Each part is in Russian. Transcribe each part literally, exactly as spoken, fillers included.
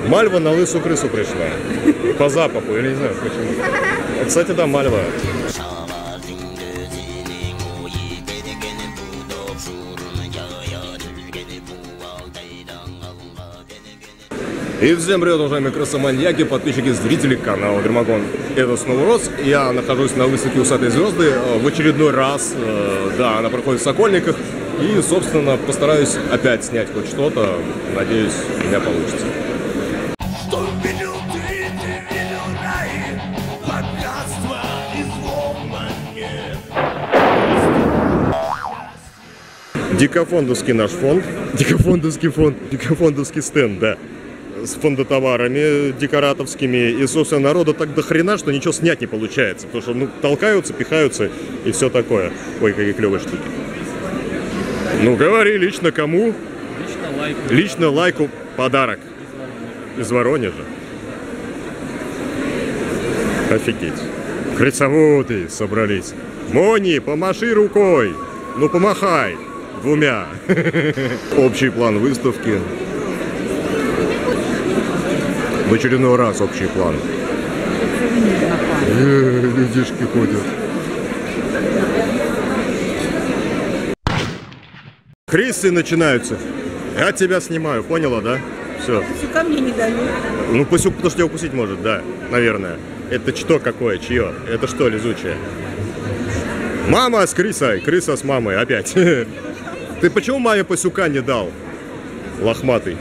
Мальва на лысую крысу пришла. По запаху, я не знаю почему. Кстати, да, мальва. И всем привет, уважаемые крысоманьяки, подписчики, зрители канала Дермагон. Это снова Рос, я нахожусь на выставке «Усатые звезды» в очередной раз. Да, она проходит в Сокольниках. И, собственно, постараюсь опять снять хоть что-то. Надеюсь, у меня получится. Дикофондовский наш фонд. Дикофондовский фонд. Дикофондовский стенд, да. С фондотоварами декоратовскими. И, собственно, народу так до хрена, что ничего снять не получается. Потому что, ну, толкаются, пихаются и все такое. Ой, какие клевые штуки. Ну, говори, лично кому? Лично лайку. Лично лайку подарок. Из Воронежа. Офигеть. Крысоводы собрались. Мони, помаши рукой. Ну, помахай. Двумя. Общий план выставки. В очередной раз общий план. Э, людишки ходят. Крысы начинаются. Я тебя снимаю, поняла, да? Все. Пасюка мне не дают. Ну, пасюк, потому что тебя укусить может, да, наверное. Это что какое, чье? Это что, лизучее? Мама с крысой, крыса с мамой, опять. Ты почему маме пасюка не дал? Лохматый.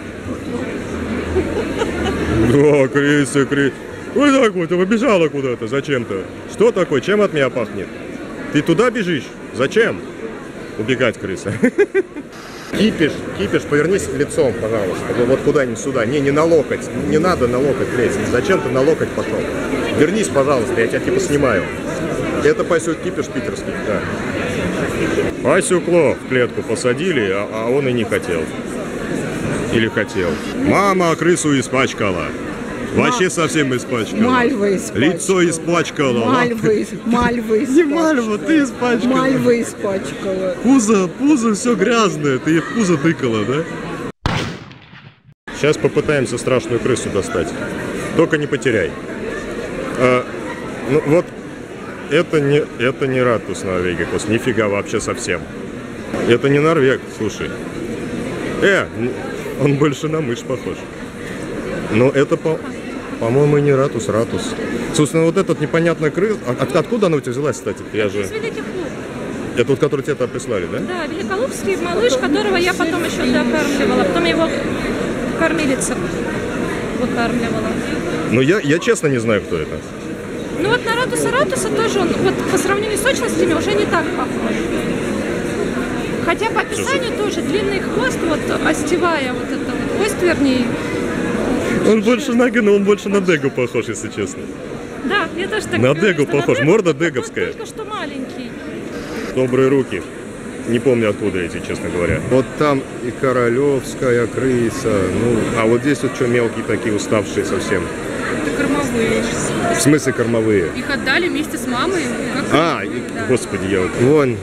О, крыса, крыса. Ой, так вот, ты побежала куда-то, зачем-то. Что такое, чем от меня пахнет? Ты туда бежишь? Зачем? Убегать, крыса. Кипиш, кипиш, повернись лицом, пожалуйста. Вот куда-нибудь сюда. Не, не на локоть. Не надо на локоть лезть. Зачем ты на локоть пошел? Вернись, пожалуйста, я тебя типа снимаю. Это пасюк кипиш питерский, да. Пасюкло в клетку посадили, а, а он и не хотел. Или хотел. Мама крысу испачкала. Вообще совсем испачкала. Мальва испачкала. Лицо испачкала. Мальва, мальва испачкала. Не Мальва, ты испачкала. Мальва испачкала. Пузо, пузо все грязное. Ты ей в пузо тыкала, да? Сейчас попытаемся страшную крысу достать. Только не потеряй. А, ну вот, это не, это не ратус норвегикус. Нифига вообще совсем. Это не норвег, слушай. Э, он больше на мышь похож. Но это по... По-моему, не ратус, ратус. Собственно, вот этот непонятный крыс... От, откуда она у тебя взялась, кстати? Я же... Из Великих Луг. Это вот, который тебе прислали, да? Да, великолукский малыш, которого я потом еще докармливала. Потом его кормилица выкармливала. Ну, я, я честно не знаю, кто это. Ну вот на ратуса ратуса тоже он, вот по сравнению с точностями, уже не так похож. Хотя по описанию тоже длинный хвост, вот остевая вот это вот, хвост, вернее. Он больше на Гена, он больше на Дегу похож, если честно. Да, я тоже так На говорю, Дегу что похож, на Дегу, морда а тот деговская. Только что маленький. Добрые руки. Не помню, откуда эти, честно говоря. Вот там и королевская крыса. Ну, а вот здесь вот что, мелкие такие, уставшие совсем. Это кормовые. В смысле кормовые? Их отдали вместе с мамой. Как А, и, да. господи, я вот... Вон.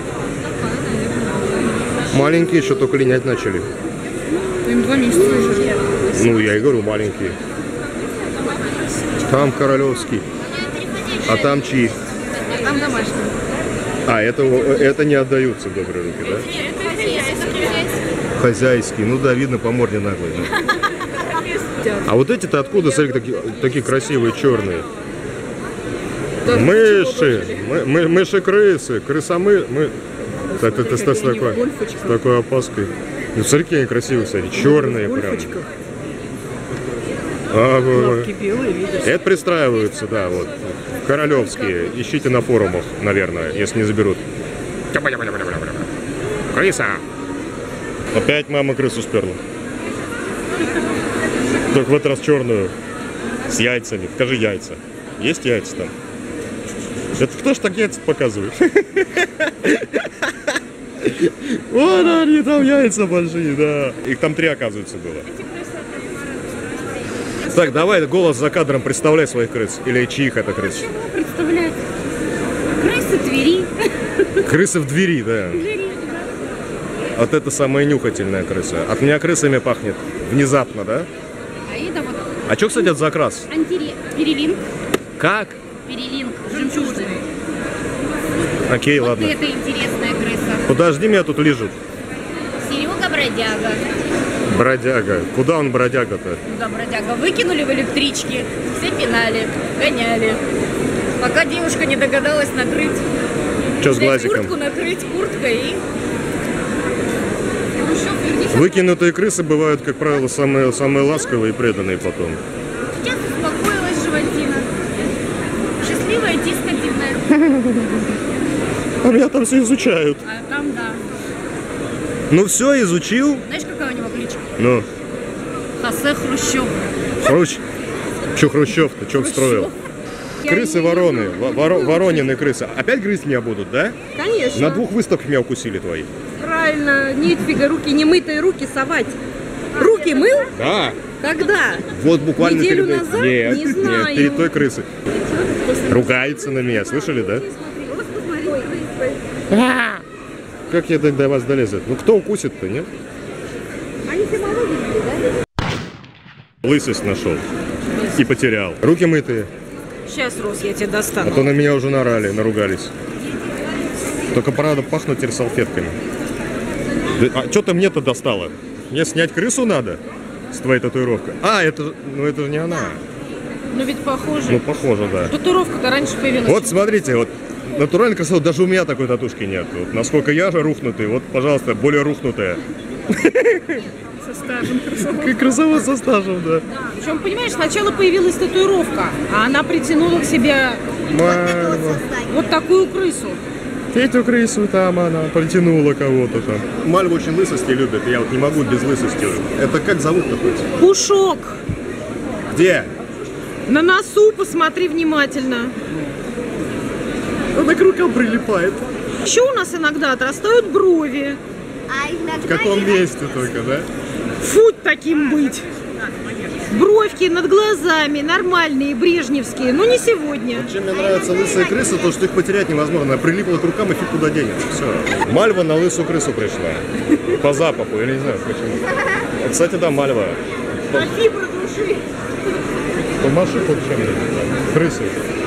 Маленькие еще только линять начали. Им два месяца уже. Ну, я и говорю, маленькие. Там королевский. А там чьи? Там домашние. А, это, это не отдаются в добрые руки, да? Хозяйские. Ну да, видно по морде наглой. Да. А вот эти-то откуда, смотри, такие, такие красивые черные? Мыши. Мы, мы, мыши-крысы. Крысомы... Мы... Это, это, это, с, такой, с такой опаской. Ну, смотри, какие они красивые, кстати. Черные прям. А, белые, видишь? это пристраиваются, да, вот. Королевские. Ищите на форумах, наверное, если не заберут. Крыса! Опять мама крысу сперла. Только в этот раз черную. С яйцами. Покажи яйца. Есть яйца там? Это кто ж так яйца показывает? Вон они, там яйца большие, да. Их там три, оказывается, было. Так, давай голос за кадром представляй своих крыс. Или чьих это крыс? Чего представлять? Крысы Твери. Крысы в двери, да. Двери, да. Вот это самая нюхательная крыса. От меня крысами пахнет. Внезапно, да? А вида. Вот. А что, кстати, это за окрас? Антире... Перелинг. Как? Перелинг. Жемчужный. Окей, Вот ладно. это интересная крыса. Подожди, меня тут лежит. Серега бродяга. Бродяга. Куда он бродяга-то? Куда бродяга? Выкинули в электричке. Все пинали, гоняли. Пока девушка не догадалась накрыть. Что с Взять глазиком? куртку, накрыть курткой и... Выкинутые крысы бывают, как правило, самые, самые ласковые и преданные потом. Сейчас успокоилась животина. Счастливая дискотивная. А меня там все изучают. А там, да. Ну все, изучил. Знаешь, какая у него кличка? Ну, Хосе Хрущев. Хрущ... Че Хрущев-то, что строил? Крысы-вороны, воро... воронины крысы. Опять грызть меня будут, да? Конечно. На двух выставках меня укусили твои. Правильно. Нифига, руки не мытые, руки совать. Руки мыл? Да. Когда? Вот буквально Неделю перед... назад? Нет, Не нет, знаю. перед той крысы. Ругается на меня, слышали, да? Как я до, до вас долезет? Ну кто укусит-то, нет? Они все молоденькие, да? Лысость нашел. И потерял. Руки мытые. Сейчас, Рос, я тебя А достану. то на меня уже нарали, наругались. Только правда пахнут теперь салфетками. Да, а что-то мне-то достало. Мне снять крысу надо с твоей татуировкой. А, это, же- ну это же не она. Ну ведь похоже. Ну похоже, да. Татуировка-то раньше появилась. Вот смотрите, вот натуральная красота, даже у меня такой татушки нет. Вот, насколько я же рухнутый, вот, пожалуйста, более рухнутая. Со стажем красоты. Как красава со стажем, да. Причем, понимаешь, сначала появилась татуировка, а она притянула к себе Мальва. вот такую крысу. Тетю крысу там она притянула кого-то там. Мальва очень лысости любит, я вот не могу без лысости. Это как зовут-то хоть? Пушок. Где? На носу посмотри внимательно. Она к рукам прилипает. Еще у нас иногда отрастают брови. В каком месте только, да? Фу, таким быть. Бровки над глазами нормальные, брежневские, но не сегодня. Чем мне нравятся лысые крысы, то что их потерять невозможно. Она прилипла к рукам и фиг куда денется. Все. Мальва на лысую крысу пришла. По запаху, я не знаю почему. А, кстати, да, Мальва. На фибры души. Помаши хоть чем-нибудь. Крысы.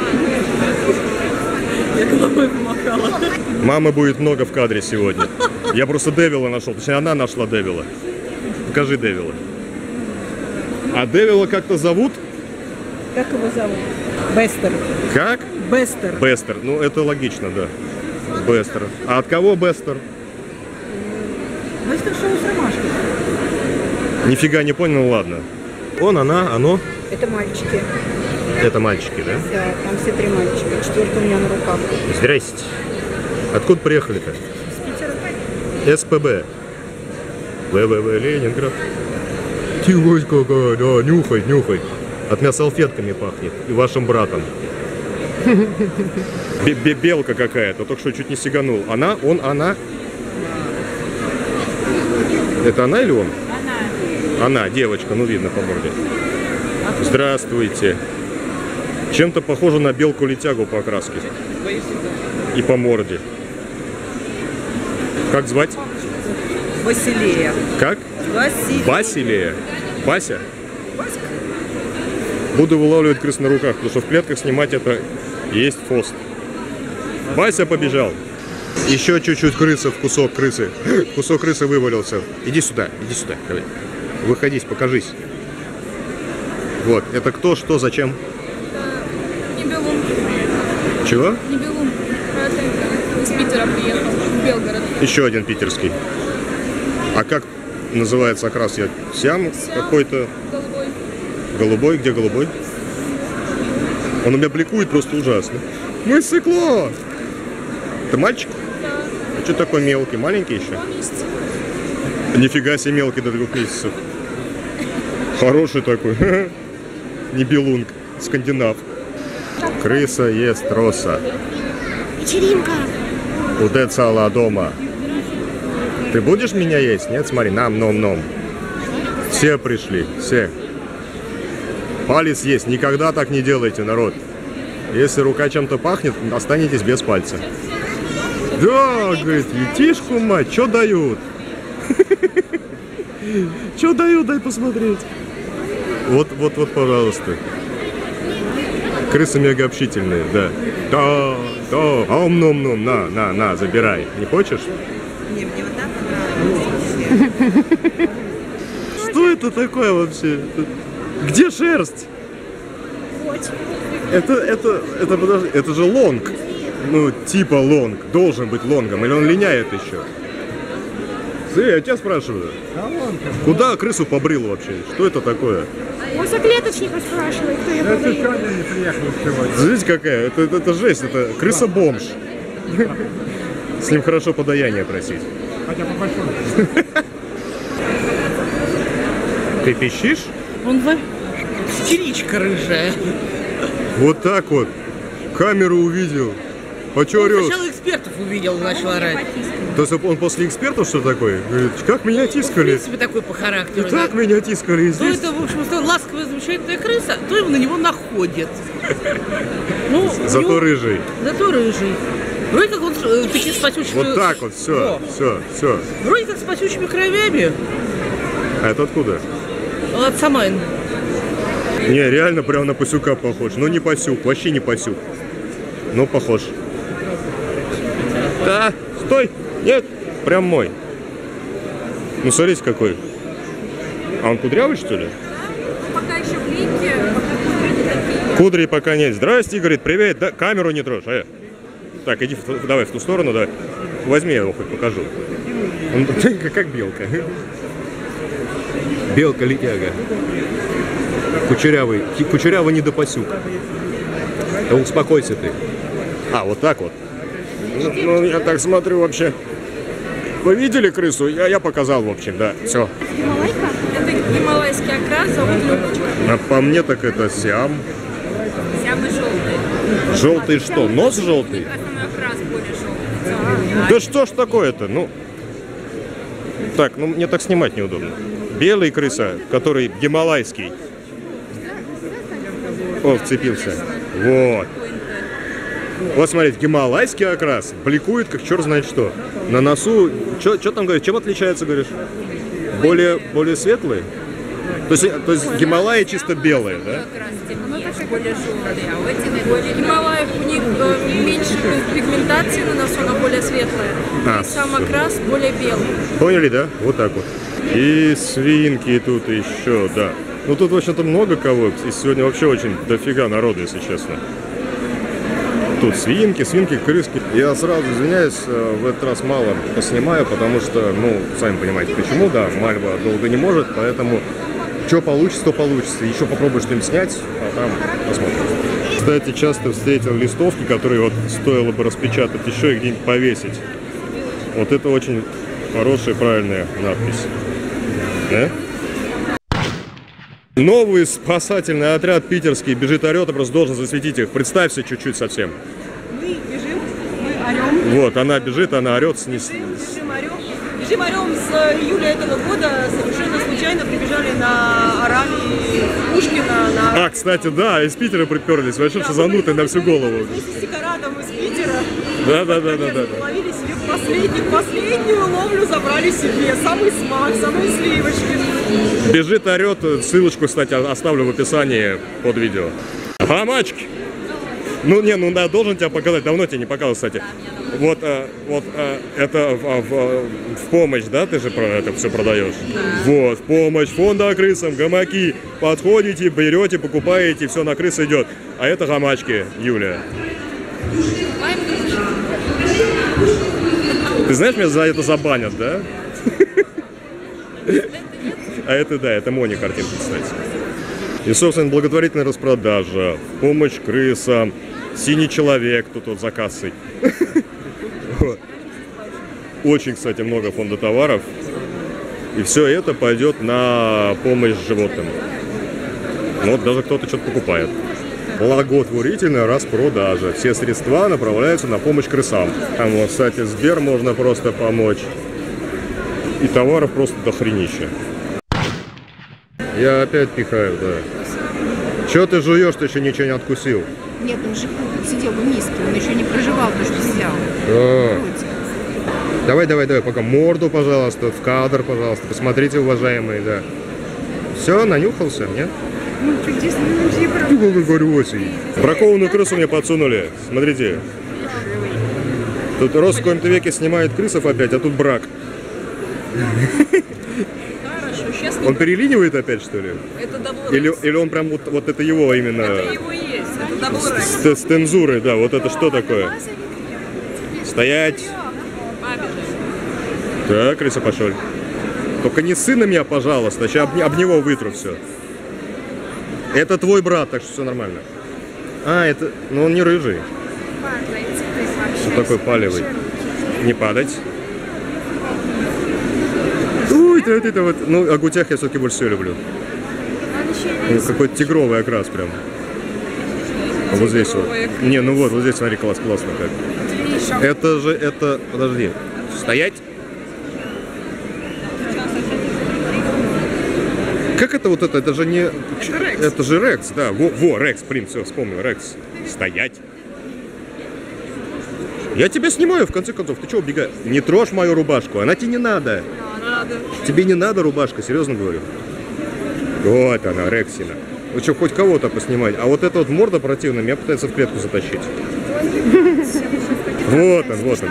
Я головой помахала. Мамы будет много в кадре сегодня. Я просто Девила нашел. Точнее, она нашла Девила. Покажи Девила. А Девила как-то зовут? Как его зовут? Бестер. Как? Бестер. Бестер. Ну, это логично, да. Бестер. А от кого Бестер? Бестер шоу с ромашкой. Нифига не понял, ну ладно. Он, она, оно. Это мальчики. Это мальчики, да? Да, там все три мальчика. Четвертый у меня на руках. Здрасте. Откуда приехали-то? С Питера. СПБ. ВВВ Ленинград. Тихость какая, да, нюхай, нюхай. От меня салфетками пахнет. И вашим братом. Бе- Белка какая-то, только что чуть не сиганул. Она, он, она. Это она или он? Она. Она, девочка, ну видно по морде. Здравствуйте. Чем-то похоже на белку-летягу по окраске. И по морде. Как звать? Василия. Как? Василия. Басилия? Бася? Буду вылавливать крыс на руках, потому что в клетках снимать это есть фост. Бася побежал. Еще чуть-чуть крысы в кусок крысы. Кусок крысы вывалился. Иди сюда, иди сюда. Давай. Выходись, покажись. Вот, это кто, что, зачем? Не Белун. Чего? Не Белун. Из Питера приехал. В Белгород. Еще один питерский. А как называется окрас? Я Сиам какой-то Голубой. голубой. Где голубой? Он у меня бликует просто ужасно. Мы сыкло! Это мальчик? Да. А что такой мелкий? Маленький еще? Два месяца. Нифига себе мелкий до двух месяцев. Хороший такой. Не белунг. Скандинав. Крыса ест роса. Вечеринка. Уде цала дома. Ты будешь меня есть? Нет, смотри, нам, ном, ном. Все пришли, все. Палец есть. Никогда так не делайте, народ. Если рука чем-то пахнет, останетесь без пальца. Да, говорит, етишку мать, что дают? Что дают, дай посмотреть. Вот, вот, вот, пожалуйста. Крысы мега общительные, да. Да, да, ом-ном-ном, на, на, на, забирай. Не хочешь? Не, мне вот так понравилось. Что это такое вообще? Где шерсть? Это, это, это, подожди, это же лонг. Ну, типа лонг. Должен быть лонгом. Или он линяет еще? Смотри, я тебя спрашиваю. Куда крысу побрил вообще? Что это такое? Он соклеточника спрашивает, кто ее побрил. Смотрите, какая? Это, это, это жесть. Это крыса-бомж. С ним хорошо подаяние просить. Ты пищишь? Он в... истеричка рыжая. Вот так вот. Камеру увидел. А чё орёшь? Сначала экспертов увидел, начал орать. То есть он после экспертов что такое? Говорит, как меня В тискали? принципе, такой по характеру. И так меня тискали. И То здесь... это, в общем, ласковая, замечательная крыса, то его на него находит. Ну, Зато ну, рыжий. Зато рыжий. Вроде как он э, такие с пасючими... Вот так вот, все, О, все, все. Вроде как с пасючими кровями. А это откуда? От Самайн. Не, реально прям на пасюка похож. Ну не пасюк, вообще не пасюк. Но похож. Да, стой! Нет, прям мой. Ну смотрите какой. А он кудрявый, что ли? Пока еще блинки, Кудри пока нет. Здрасте, говорит, привет. Да, камеру не трожь. Э. Так, иди в, давай в ту сторону, давай. Возьми, я его хоть покажу. Он как белка. Белка-летяга. Кучерявый. Кучерявый недопасюк. Да успокойся ты. А, вот так вот. Ну, ну, я так смотрю вообще. Вы видели крысу? Я, я показал, в общем, да. Все. это гималайский окрас, зовут Любочка. А по мне так это сиам. Самый желтый. Желтый что? Нос желтый? Основной окрас более желтый. Да что ж такое-то? Ну. Так, ну мне так снимать неудобно. Белый крыса, который гималайский. О, вцепился. Вот. Вот смотрите, гималайский окрас бликует как черт знает что. На носу, что там говоришь, чем отличается, говоришь? Более, более светлый? То есть, то есть Гималаи чисто белые, да? Более желтые, а у этих более... Гималаев у них э, меньше пигментации, на носу она более светлая. А, и сам окрас более белый. Поняли, да? Вот так вот. И свинки тут еще, да. Ну тут, в общем-то, много кого. И сегодня вообще очень дофига народу, если честно. Тут свинки, свинки, крыски. Я сразу извиняюсь, в этот раз мало поснимаю, потому что, ну, сами понимаете, почему, да, Мальва долго не может, поэтому что получится, то получится. Еще попробую что-нибудь снять, а там посмотрим. Кстати, часто встретил листовки, которые вот стоило бы распечатать еще и где-нибудь повесить. Вот это очень хорошая, правильная надпись. Да? Новый спасательный отряд питерский бежит, орет, и просто должен засветить их. Представься чуть-чуть совсем. Мы бежим, мы орем. Вот, она бежит, она орет. С... Бежим, бежим, орем. Бежим, орем с июля этого года. Совершенно случайно прибежали на орали Пушкина. На... А, кстати, да, из Питера приперлись. Вообще шизанутые на всю голову. Вместе с Сикарадом из Питера. Да, да, да, да, да. Ловили себе последний, последнюю ловлю забрали себе. Самый смак, самые сливочки. Бежит, орет. Ссылочку, кстати, оставлю в описании под видео. Хамачки! Ну, не, ну да, должен тебя показать. Давно тебя не показывал, кстати. Вот, а, вот а, это в, в, в помощь, да, ты же про это все продаешь? Вот, в помощь фонда крысам, гамаки. Подходите, берете, покупаете, все на крыс идет. А это гамачки, Юлия. Ты знаешь, меня за это забанят, да? А это, да, это Мони картинка, кстати. И, собственно, благотворительная распродажа, помощь крысам, синий человек, тут вот за кассой. Очень, кстати, много фонда товаров. И все это пойдет на помощь животным. Вот даже кто-то что-то покупает. Благотворительная распродажа. Все средства направляются на помощь крысам. Там вот, кстати, Сбер можно просто помочь. И товаров просто дохренища. Я опять пихаю, да. Чё ты жуешь, ты еще ничего не откусил? Нет, он же сидел в миске, он еще не проживал то, что взял. А. Давай, давай, давай, пока морду, пожалуйста, в кадр, пожалуйста. Посмотрите, уважаемые, да. Все, нанюхался, нет? Ну, чудесный зебра. Ну, как говорю, осень. Бракованную крысу мне подсунули. Смотрите. Тут Рос в каком-то веке снимает крысов опять, а тут брак. Хорошо, сейчас Он перелинивает опять, что ли? это дабл Или, рекс. или он прям вот, вот это его именно... Это его и есть, это дабл рекс. С, с цензурой, да, вот это что такое? Стоять. Так, крыса пошел. Только не сын на меня, пожалуйста, сейчас об, об него вытру все. Это твой брат, так что все нормально. А, это... Ну он не рыжий. Что такой палевый? Не падать. Ой, это, это вот... Ну, агутях я все-таки больше всего люблю. Ну, какой-то тигровый окрас прям. А вот здесь вот. Не, ну вот, вот здесь, смотри, класс, классно как. Это же, это... Подожди. Стоять. Как это вот это? Это же не... Это, это же Рекс, да. Во, во, Рекс, блин, все, вспомнил, Рекс. Стоять. Я тебя снимаю, в конце концов. Ты чего убегаешь? Не трожь мою рубашку, она тебе не надо. Надо. Тебе не надо рубашка, серьезно говорю. Вот она, Рексина. Вы что, хоть кого-то поснимать? А вот эта вот морда противная меня пытается в клетку затащить. Вот он, вот он.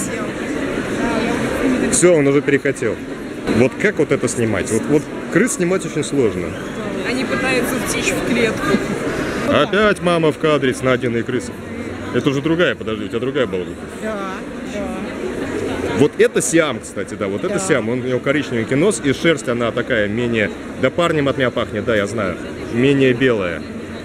Все, он уже перехотел. Вот как вот это снимать? Вот, вот крыс снимать очень сложно. Они пытаются втечь в клетку. Опять мама в кадре с Надиной крысой. Это уже другая, подожди, у тебя другая была. Да, да. Вот это Сиам, кстати, да, вот это Сиам. Он, у него коричневенький нос, и шерсть она такая менее... Да парнем от меня пахнет, да, я знаю. Менее белая.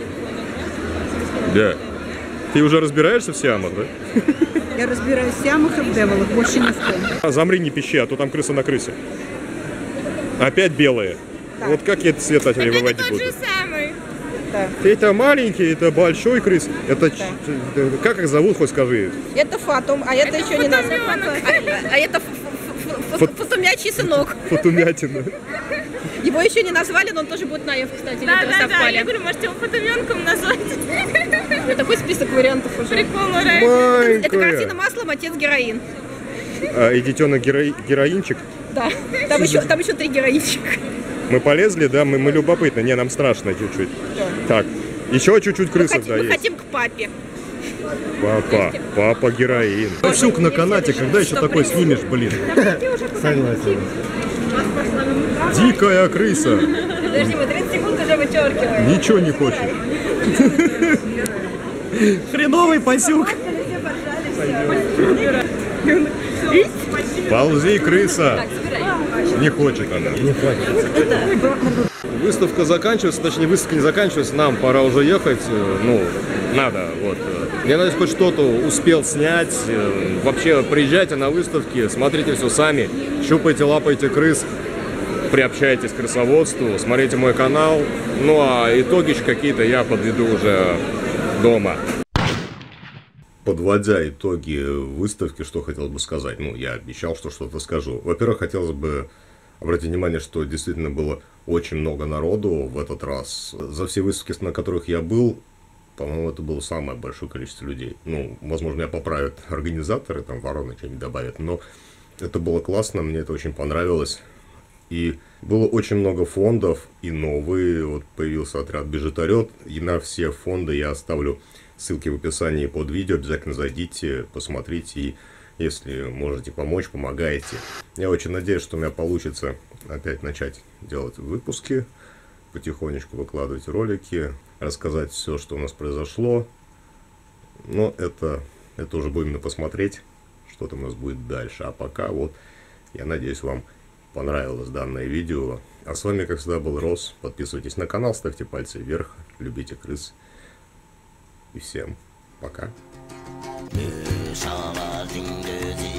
Да. Ты уже разбираешься в Сиамах, да? Я разбираюсь в сиамах и в деволах, больше ни в ком. Замри, не пищи, а то там крыса на крысе. Опять белые. Вот как я этот цвет от тебя выводить буду? самый. Это маленький, это большой крыс. Это ч- как их зовут, хоть скажи? Это Фатум, а это, еще не названо. А, а это Фот- фатумячий сынок. Фотумятина. Его еще не назвали, но он тоже будет наев, кстати. Да, где-то да, да, совпали. я говорю, может его фотоменком назвать. Такой список вариантов уже. Прикол, ура. Это картина Маленькая. маслом, отец героин. А, и детенок геро- героинчик. Да, там еще, там еще три героинчика. Мы полезли, да, мы, мы любопытны. Не, нам страшно чуть-чуть. Так, еще чуть-чуть Мы, крысов, хотим, да, мы есть. хотим к папе. Папа, папа героин. Пасюк на канате, когда еще такой снимешь, блин? Согласен. Дикая крыса. Подожди, мы тридцать секунд уже вычеркиваем. Ничего не хочет. Хреновый пасюк. Ползи, крыса. Не хочет она. Не хочет. Выставка заканчивается, точнее выставка не заканчивается, нам пора уже ехать. Ну, надо, вот. Я надеюсь, хоть что-то успел снять. Вообще, приезжайте на выставки, смотрите все сами, щупайте, лапайте крыс, приобщайтесь к крысоводству, смотрите мой канал. Ну, а итоги какие-то я подведу уже дома. Подводя итоги выставки, что хотел бы сказать? Ну, я обещал, что что-то скажу. Во-первых, хотелось бы обратить внимание, что действительно было очень много народу в этот раз. За все выставки, на которых я был, по-моему, это было самое большое количество людей. Ну, возможно, меня поправят организаторы, там, вороны что-нибудь добавят, но это было классно, мне это очень понравилось. И было очень много фондов, и новые, вот появился отряд Бежитарет, и на все фонды я оставлю ссылки в описании под видео, обязательно зайдите, посмотрите, и если можете помочь, помогайте. Я очень надеюсь, что у меня получится опять начать делать выпуски, потихонечку выкладывать ролики, рассказать все, что у нас произошло. Но это, это уже будем посмотреть, что там у нас будет дальше. А пока вот, я надеюсь, вам понравилось данное видео. А с вами, как всегда, был Рос. Подписывайтесь на канал, ставьте пальцы вверх, любите крыс. И всем пока. 绿沙拉金的鸡。